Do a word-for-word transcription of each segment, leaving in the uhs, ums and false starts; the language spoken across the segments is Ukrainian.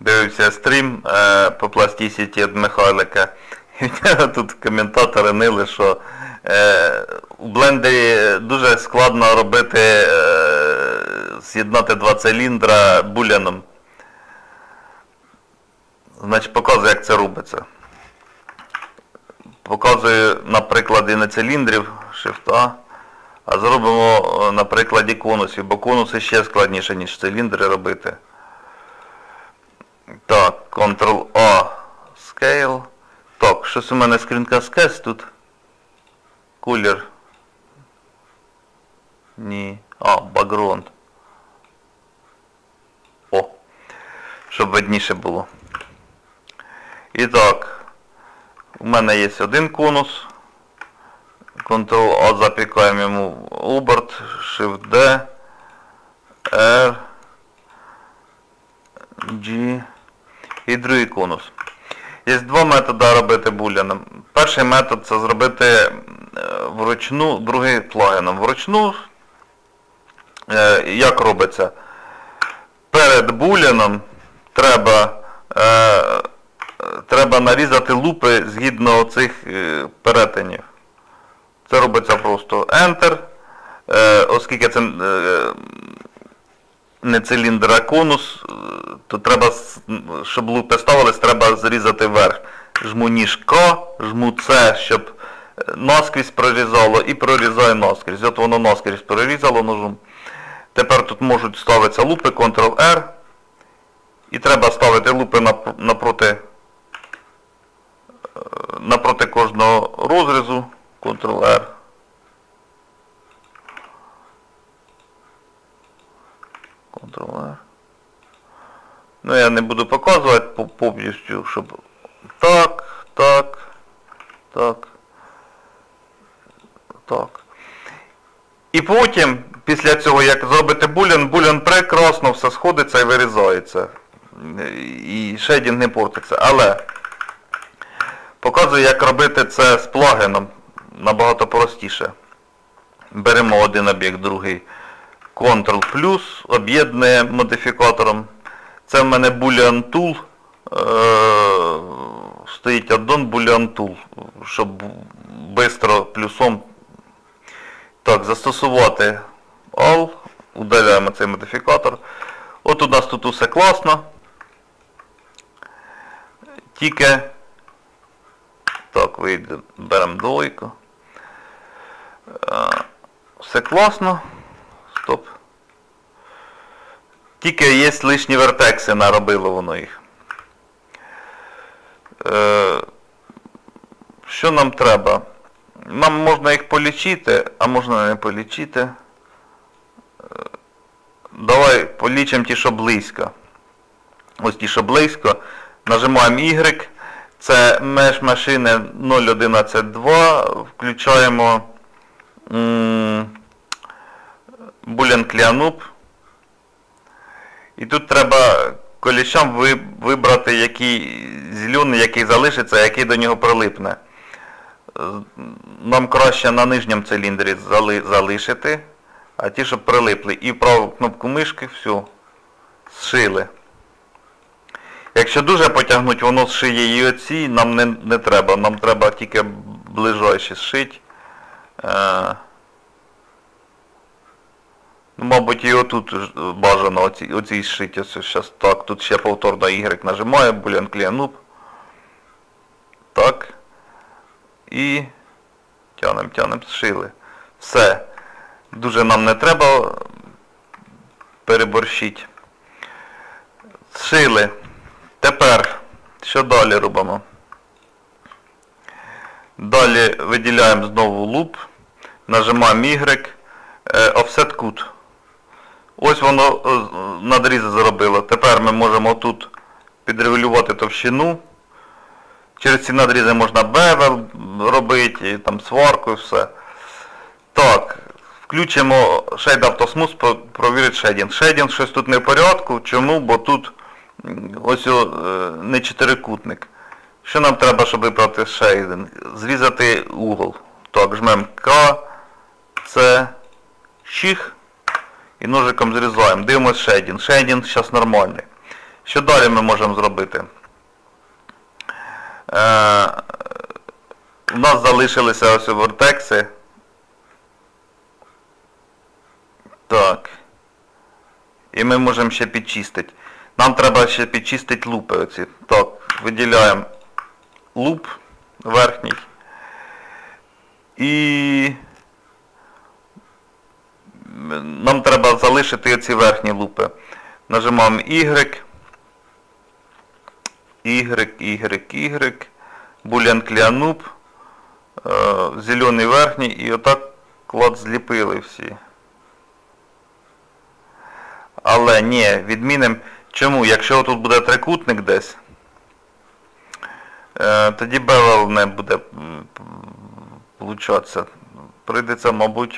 дивився стрім е, по пластичності від Михайлика. І в нього тут коментатори нили, що е, у блендері дуже складно робити, е, з'єднати два циліндра буляном. Значить, показую, як це робиться. Показую на прикладі не циліндрів, Shift-A, а зробимо на прикладі конусів, бо конуси ще складніше, ніж циліндри робити. Так, Ctrl-A, Scale. Так, щось у мене скрінкаскет тут. Колір. Ні. А, бакграунд. О, щоб видніше було. І так, у мене є один конус. Ctrl-A, запікаємо йому оберт, Shift-D, R, G і другий конус. Є два методи робити буляном. Перший метод це зробити вручну, другий плагіном. Вручну, як робиться? Перед буляном треба, треба нарізати лупи згідно цих перетинів. Це робиться просто Enter, оскільки це не циліндр, а конус, то треба, щоб лупи ставились, треба зрізати вверх. Жму ніж К, жму С, щоб наскрізь прорізало, і прорізаю наскрізь. От воно наскрізь прорізало ножом. Тепер тут можуть ставитися лупи, Ctrl-R, і треба ставити лупи напроти, напроти кожного розрізу, Ctrl-R. Ctrl-R. Ну, я не буду показувати повністю, щоб так, так, так, так. І потім, після цього, як зробити булян, булян прекрасно все сходиться і вирізається. І шейдінг не портиться. Але показую, як робити це з плагіном. Набагато простіше. Беремо один об'єкт, другий. Ctrl плюс, об'єднує модифікатором. Це в мене Boolean Tool. Е, стоїть add-on Boolean Tool, щоб швидко плюсом. Так, застосувати All. Удаляємо цей модифікатор. От у нас тут усе класно. Тільки, так, вийде, беремо двойку. Е, все класно. Стоп. Тільки є лишні вертекси, наробило воно їх. Е, що нам треба? Нам можна їх полічити, а можна не полічити. Е, давай полічимо ті, що близько. Ось ті, що близько. Нажимаємо Y. Це меж машини нуль одинадцять два. Включаємо м Boolean cleanup. І тут треба колішам вибрати, який зелений, який залишиться, а який до нього прилипне. Нам краще на нижньому циліндрі залишити, а ті, щоб прилипли. І праву кнопку мишки, все, зшили. Якщо дуже потягнути, воно зшиє і оці, нам не, не треба. Нам треба тільки ближайші зшити. Е Ну, мабуть, і отут бажано оці, оці зшити. Ось зараз так, тут ще повторно Y нажимаю, Boolean cleanup. Так. І тянемо, тянемо, зшили. Все. Дуже нам не треба переборщити. Зшили. Тепер, що далі робимо? Далі виділяємо знову луп, нажимаємо Y, Offset Cut. Ось воно надрізи зробило. Тепер ми можемо тут підрегулювати товщину. Через ці надрізи можна бевел робити, і там сварку і все. Так, включимо Shade Auto Smooth, провірити шейдінг. Шейдінг щось тут не в порядку. Чому? Бо тут ось о, не чотирикутник. Що нам треба, щоб вибрати шейдинг? Зрізати угол. Так, жмемо К, С, Щих і ножиком зрізаємо. Дивимось шейдінг. Шейдінг зараз нормальний. Що далі ми можемо зробити? Е, у нас залишилися ось вертекси. Так. І ми можемо ще підчистити. Нам треба ще підчистити лупи оці. Так, виділяємо луп верхній. І нам треба залишити оці верхні лупи. Нажимаємо Y. Y, Y, Y. Boolean cleanup. Зелений верхній. І отак клад зліпили всі. Але ні, відмінимо. Чому? Якщо тут буде трикутник десь, тоді bevel не буде получатися. Прийдеться, мабуть,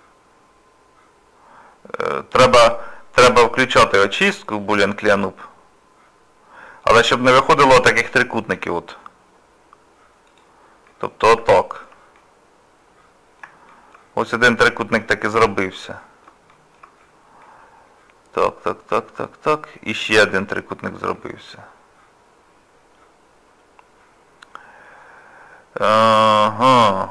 треба, треба включати очистку в Boolean cleanup. Але щоб не виходило таких трикутників. От. Тобто отак. Ось один трикутник таки зробився. Так, так, так, так, так. І ще один трикутник зробився. Ага.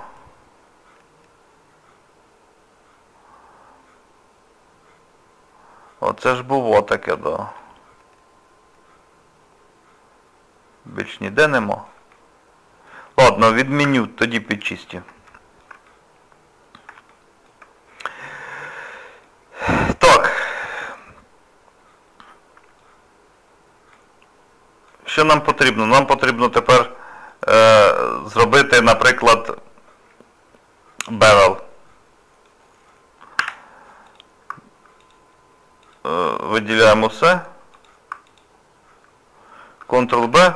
Оце ж було таке, да. Більш ніде нема. Ладно, відміню, тоді підчистю. Так. Що нам потрібно? Нам потрібно тепер е, зробити, наприклад, bevel. Е, виділяємо все. контрол-Б.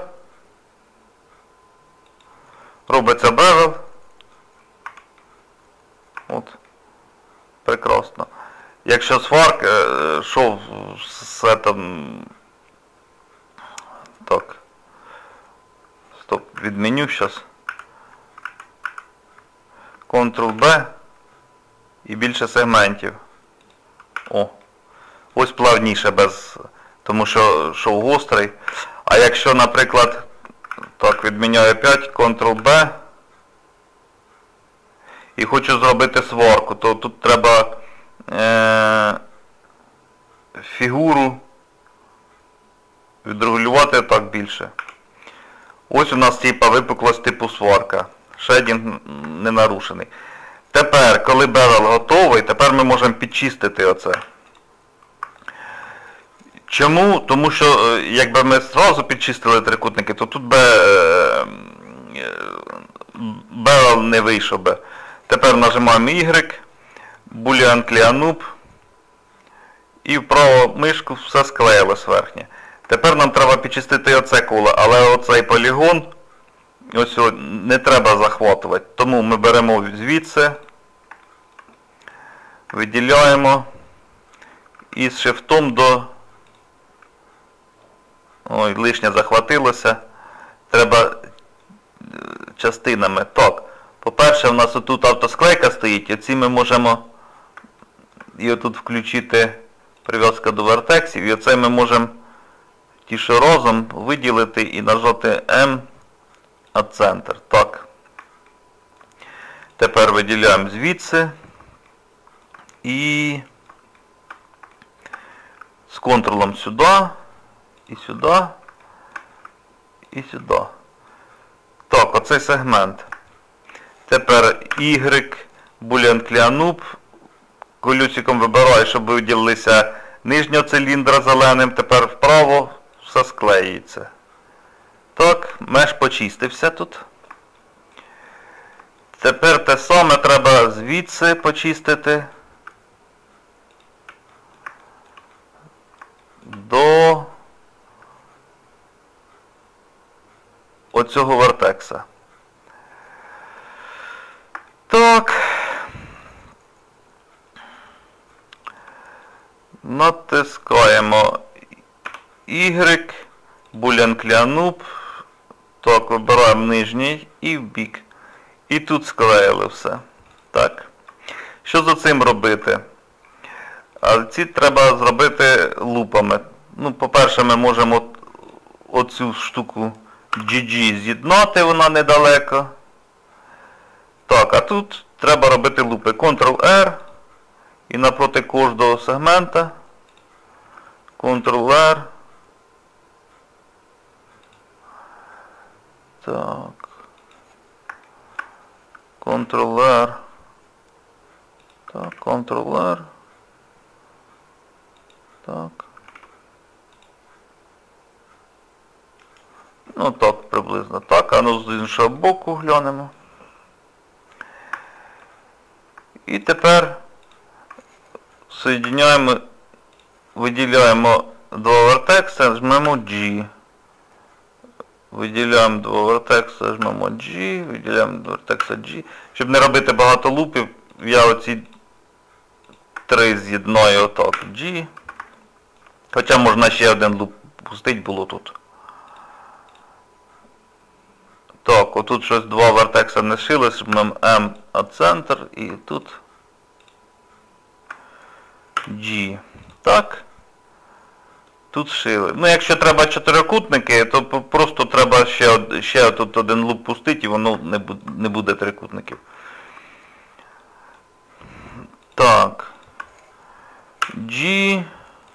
Робиться bevel. От. Прекрасно. Якщо сварк, е, що все там... Так. Стоп, відміню зараз. контрол-Б. І більше сегментів. О. Ось плавніше, без... тому що шов гострий. А якщо, наприклад, так, відміняю п'ять, контрол-Б. І хочу зробити сварку, то тут треба е, фігуру відрегулювати так більше. Ось у нас типа випуклость типу сварка. Шейдінг не нарушений. Тепер, коли bevel готовий, тепер ми можемо підчистити оце. Чому? Тому що, якби ми одразу підчистили трикутники, то тут bevel не вийшов би. Тепер нажимаємо Y, Boolean cleanup, і вправо мишку все склеїлось верхнє. Тепер нам треба підчистити оце коло, але оцей полігон ось не треба захватувати. Тому ми беремо звідси, виділяємо і з шифтом до... Ой, лишнє захватилося. Треба частинами. Так, по-перше, у нас отут автосклейка стоїть, оці ми можемо і отут включити прив'язка до вертексів, і оце ми можемо ті, що разом, виділити і нажати М, а центр. Так. Тепер виділяємо звідси і з контролем сюди, і сюди, і сюди. Так, оцей сегмент. Тепер Y, Boolean cleanup. Колюсиком вибираю, щоб виділилися нижнього циліндра зеленим. Тепер вправо все склеюється. Так, меш почистився тут. Тепер те саме треба звідси почистити до оцього вертекса. Так. Натискаємо Y, Boolean cleanup. Так, вибираємо нижній і в бік. І тут склеїли все. Так. Що за цим робити? А ці треба зробити лупами. Ну, по-перше, ми можемо от, оцю штуку джі джі з'єднати, вона недалеко. Так, а тут треба робити лупи. контрол-R і напроти кожного сегмента контрол-R. Так. контрол-R. Так, контрол-R. Так. Ну так, приблизно так. А ну з іншого боку глянемо. І тепер соєдиняємо, виділяємо два вертекси, жмемо G. Виділяємо два вертекси, жмемо G, виділяємо два вертекси G. Щоб не робити багато лупів, я оці три з'єднаю отак. G. Хоча можна ще один луп пустити було тут. Так, отут щось два вертекса не шилось, жмемо M, а центр, і тут G. Так. Тут шили. Ну, якщо треба чотирикутники, то просто треба ще, ще тут один луп пустити, і воно не буде, не буде трикутників. Так. G.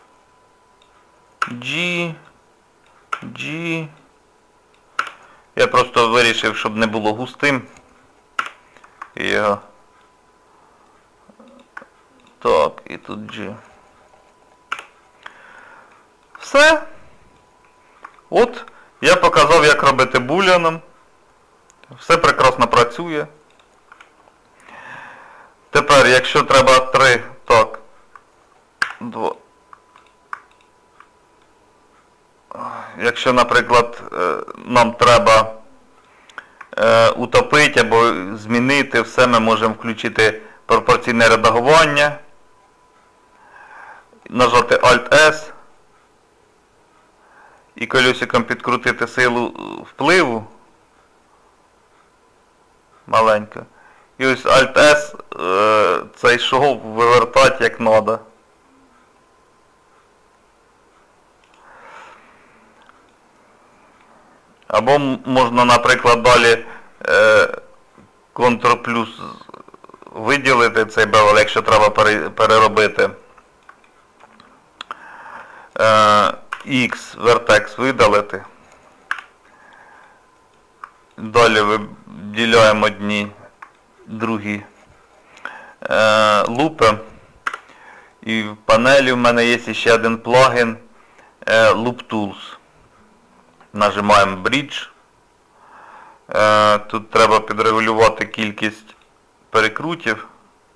G. G. Я просто вирішив, щоб не було густим. І його... Так, і тут G. Все. От, я показав, як робити буліаном. Все прекрасно працює. Тепер, якщо треба три, так, два. Якщо, наприклад, нам треба утопити або змінити, все ми можемо включити пропорційне редагування, нажати Alt-S і колесиком підкрутити силу впливу маленько. І ось Alt-S цей шов вивертати як треба. Або можна, наприклад, далі Ctrl плюс виділити цей бевел, якщо треба переробити. X вертекс видалити. Далі виділяємо одні, другі лупи. І в панелі в мене є ще один плагін Loop Tools. Нажимаємо Bridge. Тут треба підрегулювати кількість перекрутів.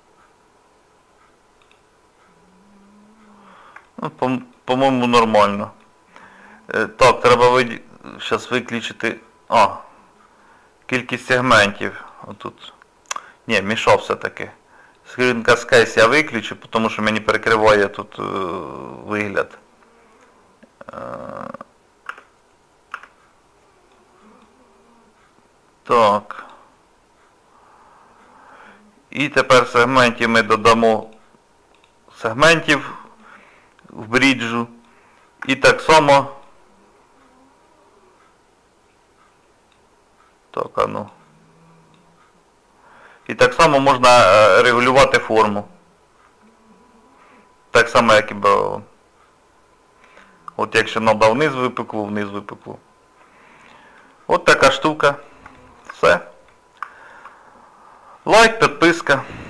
Ну, по-моєму, нормально. Так, треба вид... зараз виключити... А, кількість сегментів. Отут. Ні, мішав все-таки. Screen Cascade я виключу, тому що мені перекриває тут е, вигляд. Е, так. І тепер сегментів ми додамо сегментів в бріджу. І так само. Так, а ну. І так само можна регулювати форму. Так само, як і б. От якщо надав вниз випекло, вниз випекло. От така штука. Все. Лайк, підписка.